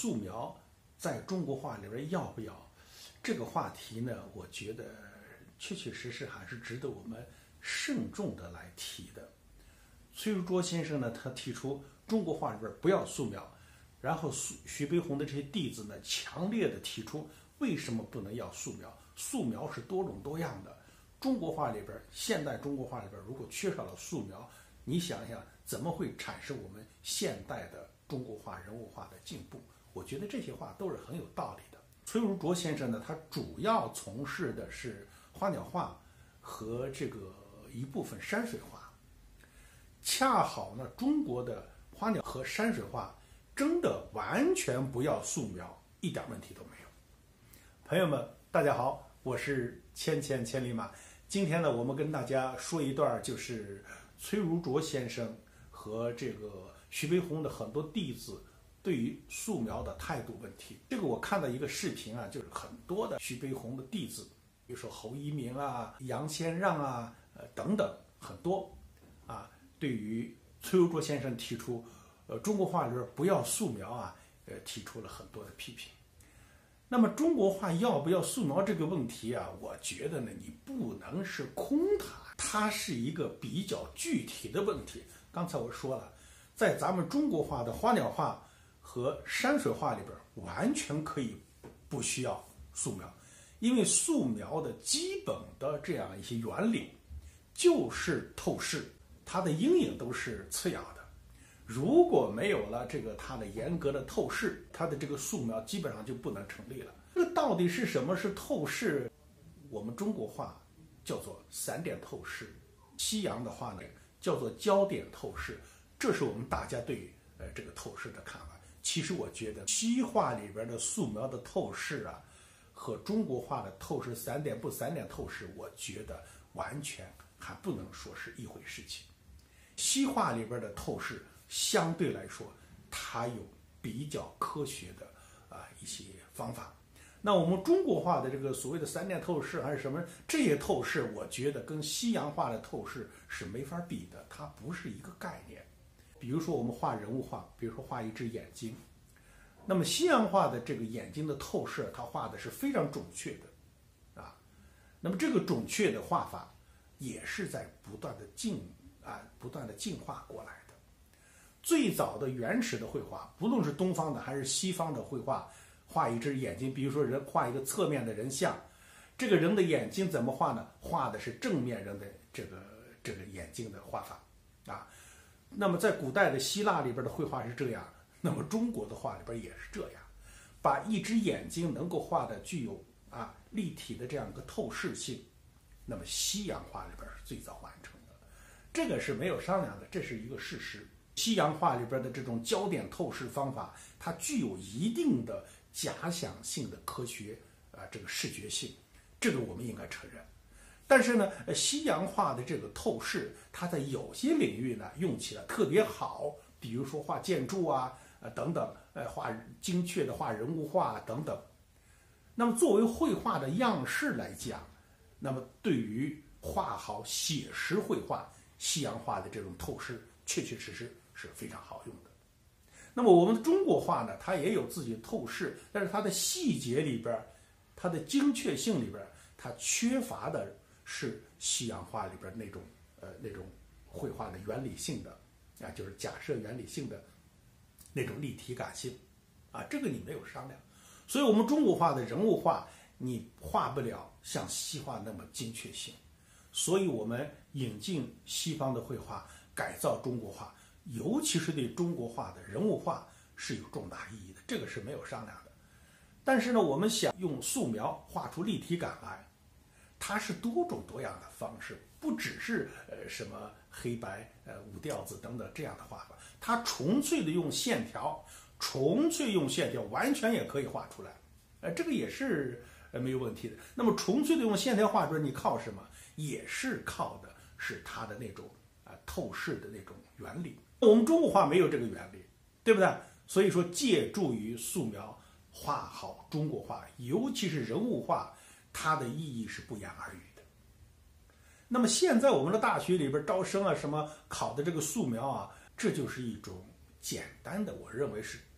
素描在中国画里边要不要？这个话题呢，我觉得确确实实还是值得我们慎重的来提的。崔如琢先生呢，他提出中国画里边不要素描，然后徐悲鸿的这些弟子呢，强烈的提出为什么不能要素描？素描是多种多样的。中国画里边，现代中国画里边，如果缺少了素描，你想想怎么会产生我们现代的中国画人物画的进步？我觉得这些话都是很有道理的。崔如琢先生呢，他主要从事的是花鸟画和这个一部分山水画。恰好呢，中国的花鸟和山水画真的完全不要素描，一点问题都没有。朋友们，大家好，我是千里马。今天呢，我们跟大家说一段，就是崔如琢先生和这个徐悲鸿的很多弟子对于素描的态度问题。这个我看到一个视频啊，就是很多的徐悲鸿的弟子，比如说侯一鸣啊、杨先让啊，等等很多啊，对于崔如琢先生提出，中国画里边不要素描啊，提出了很多的批评。那么中国画要不要素描这个问题啊，我觉得呢，你不能是空谈，它是一个比较具体的问题。刚才我说了，在咱们中国画的花鸟画和山水画里边，完全可以不需要素描，因为素描的基本的这样一些原理就是透视，它的阴影都是次要的。如果没有了这个它的严格的透视，它的这个素描基本上就不能成立了。这个到底是什么是透视？我们中国画叫做散点透视，西洋的话呢叫做焦点透视，这是我们大家对这个透视的看法。其实我觉得西画里边的素描的透视啊，和中国画的透视散点不散点透视，我觉得完全还不能说是一回事情。西画里边的透视相对来说，它有比较科学的一些方法。那我们中国画的这个所谓的散点透视还是什么，这些透视我觉得跟西洋画的透视是没法比的，它不是一个概念。比如说我们画人物画，比如说画一只眼睛，那么西洋画的这个眼睛的透视，它画的是非常准确的啊。那么这个准确的画法也是在不断的进化过来的。最早的原始的绘画，不论是东方的还是西方的绘画，画一只眼睛，比如说人画一个侧面的人像，这个人的眼睛怎么画呢？画的是正面人的这个眼睛的画法啊。那么在古代的希腊里边的绘画是这样，那么中国的画里边也是这样，把一只眼睛能够画的具有立体的这样一个透视性，那么西洋画里边是最早完成的，这个是没有商量的，这是一个事实。西洋画里边的这种焦点透视方法，它具有一定的假想性的科学这个视觉性，这个我们应该承认。但是呢，西洋画的这个透视，它在有些领域呢用起来特别好，比如说画建筑等等，画精确的画人物画等等。那么作为绘画的样式来讲，那么对于画好写实绘画，西洋画的这种透视确确实实是非常好用的。那么我们的中国画呢，它也有自己的透视，但是它的细节里边，它的精确性里边，它缺乏的是西洋画里边那种绘画的原理性的就是假设原理性的那种立体感性这个你没有商量。所以我们中国画的人物画，你画不了像西画那么精确性，所以我们引进西方的绘画，改造中国画，尤其是对中国画的人物画是有重大意义的，这个是没有商量的。但是呢，我们想用素描画出立体感来，它是多种多样的方式，不只是什么黑白五调子等等这样的画法，它纯粹的用线条，完全也可以画出来，这个也是没有问题的。那么纯粹的用线条画出来，你靠什么？也是靠的是它的那种透视的那种原理。我们中国画没有这个原理，对不对？所以说借助于素描画好中国画，尤其是人物画，它的意义是不言而喻的。那么现在我们的大学里边招生什么考的这个素描这就是一种简单的，我认为是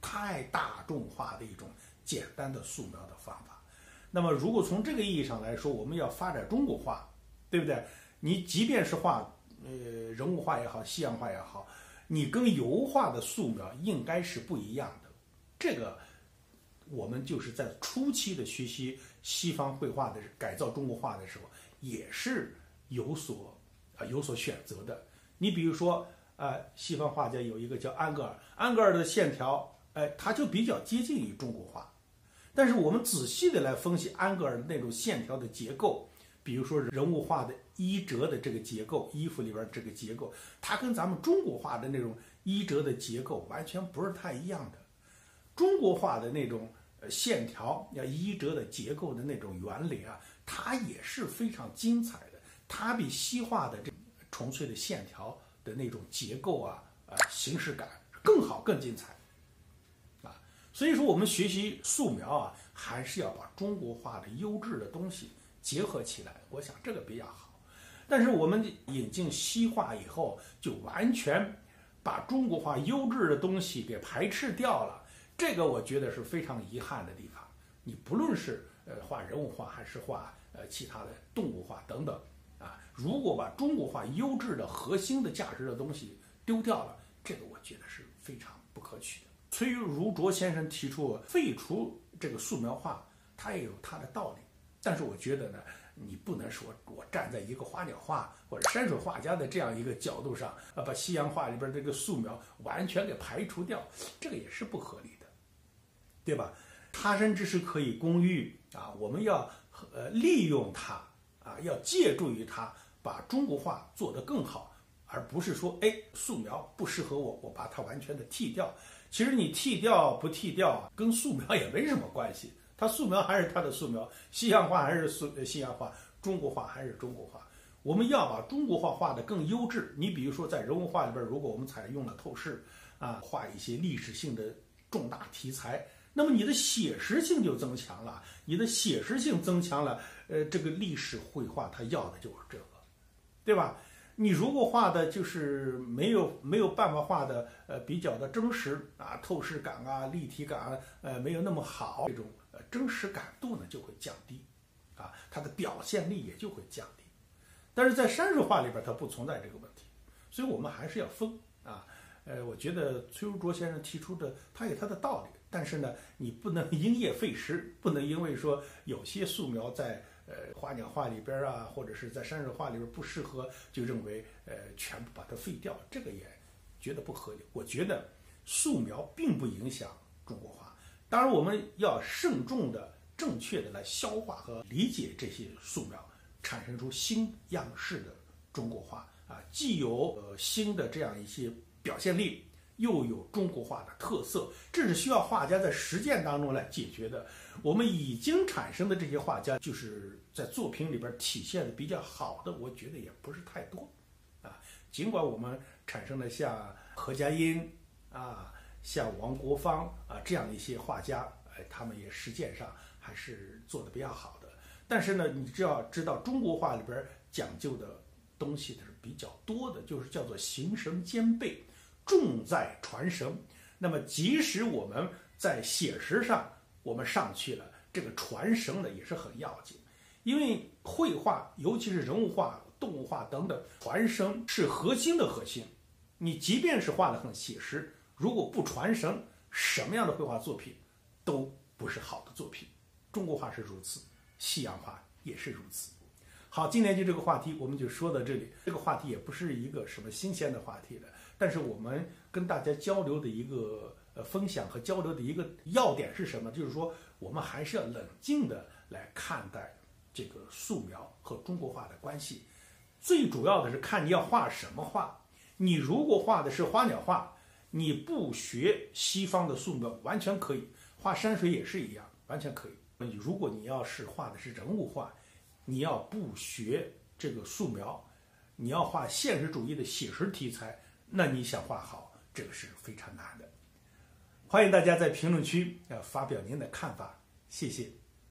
太大众化的一种简单的素描的方法。那么如果从这个意义上来说，我们要发展中国画，对不对？你即便是画人物画也好，西洋画也好，你跟油画的素描应该是不一样的。这个我们就是在初期的学习西方绘画的改造中国画的时候，也是有所选择的。你比如说西方画家有一个叫安格尔，安格尔的线条，它就比较接近于中国画。但是我们仔细的来分析安格尔的那种线条的结构，比如说人物画的衣折的这个结构，衣服里边这个结构，它跟咱们中国画的那种衣折的结构完全不是太一样的。中国画的那种线条衣折的结构的那种原理啊，它也是非常精彩的，它比西画的这纯粹的线条的那种结构形式感更好更精彩啊。所以说我们学习素描啊，还是要把中国画的优质的东西结合起来，我想这个比较好。但是我们引进西画以后，就完全把中国画优质的东西给排斥掉了，这个我觉得是非常遗憾的地方。你不论是画人物画还是画其他的动物画等等啊，如果把中国画优质的核心的价值的东西丢掉了，这个我觉得是非常不可取的。崔如琢先生提出废除这个素描画，他也有他的道理，但是我觉得呢，你不能说我站在一个花鸟画或者山水画家的这样一个角度上把西洋画里边这个素描完全给排除掉，这个也是不合理的，对吧？他山之石可以攻玉啊，我们要利用它啊，要借助于它，把中国画做得更好，而不是说素描不适合我，我把它完全的剃掉。其实你剃掉不剃掉跟素描也没什么关系，它素描还是它的素描，西洋画还是西洋画，中国画还是中国画。我们要把中国画画得更优质。你比如说在人物画里边，如果我们采用了透视啊，画一些历史性的重大题材，那么你的写实性就增强了，你的写实性增强了，这个历史绘画它要的就是这个，对吧？你如果画的就是没有办法画的比较的真实啊，透视感啊，立体感没有那么好，这种真实感度呢就会降低啊，它的表现力也就会降低。但是在山水画里边它不存在这个问题，所以我们还是要分啊。我觉得崔如琢先生提出的他有他的道理，但是呢，你不能因噎废食，不能因为说有些素描在花鸟画里边啊，或者是在山水画里边不适合，就认为全部把它废掉，这个也觉得不合理。我觉得素描并不影响中国画，当然我们要慎重的、正确的来消化和理解这些素描，产生出新样式的中国画啊，既有新的这样一些表现力，又有中国画的特色，这是需要画家在实践当中来解决的。我们已经产生的这些画家，就是在作品里边体现的比较好的，我觉得也不是太多啊。尽管我们产生了像何家印啊、像王国芳啊这样的一些画家，他们也实践上还是做的比较好的。但是呢，你只要知道中国画里边讲究的东西是比较多的，就是叫做形神兼备，重在传神。那么即使我们在写实上我们上去了，这个传神呢也是很要紧。因为绘画尤其是人物画、动物画等等，传神是核心的核心。你即便是画得很写实，如果不传神，什么样的绘画作品都不是好的作品。中国画是如此，西洋画也是如此。好，今天就这个话题我们就说到这里。这个话题也不是一个什么新鲜的话题了，但是我们跟大家交流的一个分享和交流的一个要点是什么？就是说我们还是要冷静的来看待这个素描和中国画的关系。最主要的是看你要画什么画。你如果画的是花鸟画，你不学西方的素描完全可以，画山水也是一样，完全可以。如果你要是画的是人物画，你要不学这个素描，你要画现实主义的写实题材，那你想画好，这个是非常难的。欢迎大家在评论区发表您的看法，谢谢。